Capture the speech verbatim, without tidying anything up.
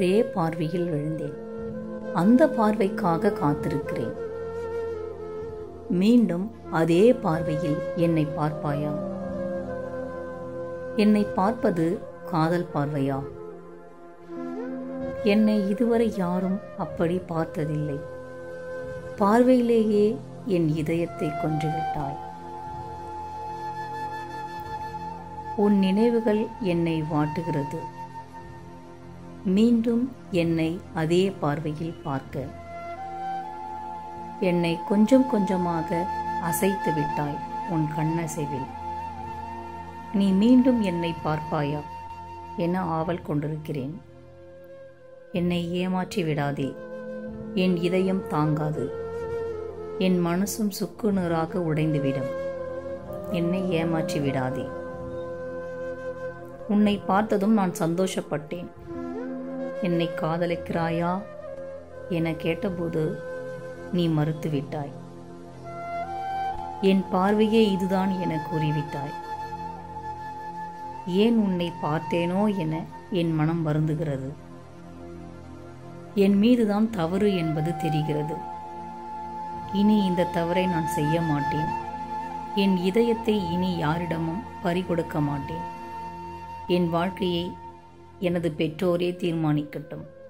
ஒரே பார்வையில் விழுந்தேன். அந்த பார்வைக்காக காத்திருக்கிறேன். மீண்டும் அதே பார்வையில் என்னை பார்ப்பாயா? என்னை பார்ப்பது காதல் பார்வையா? என்னை இதுவரை யாரும் அப்படி பார்த்ததில்லை. பார்வையிலேயே என் இதயத்தை கொன்றுவிட்டாய். உன் நினைவுகள் என்னை வாட்டுகிறது. மீண்டும் என்னை அதே பார்வையில் பார்க்க என்னை கொஞ்சம் கொஞ்சமாக அசைத்து விட்டாய் உன் கண்ணசைவில். நீ மீண்டும் என்னை பார்ப்பாயா என ஆவல் கொண்டிருக்கிறேன். என்னை ஏமாற்றி விடாதே. என் இதயம் தாங்காது. என் மனசும் சுக்கு நூறாக உடைந்துவிடும். என்னை ஏமாற்றி விடாதே. உன்னை பார்த்ததும் நான் சந்தோஷப்பட்டேன். என்னை காதலிக்கிறாயா என கேட்டபோது நீ மறுத்துவிட்டாய். என் பார்வையே இதுதான் என கூறிவிட்டாய். ஏன் உன்னை பார்த்தேனோ என என் மனம் வருந்துகிறது. என் மீதுதான் தவறு என்பது தெரிகிறது. இனி இந்த தவறை நான் செய்ய மாட்டேன். என் இதயத்தை இனி யாரிடமும் பறிகொடுக்க மாட்டேன். என் வாழ்க்கையை எனது பெற்றோரே தீர்மானிக்கட்டும்.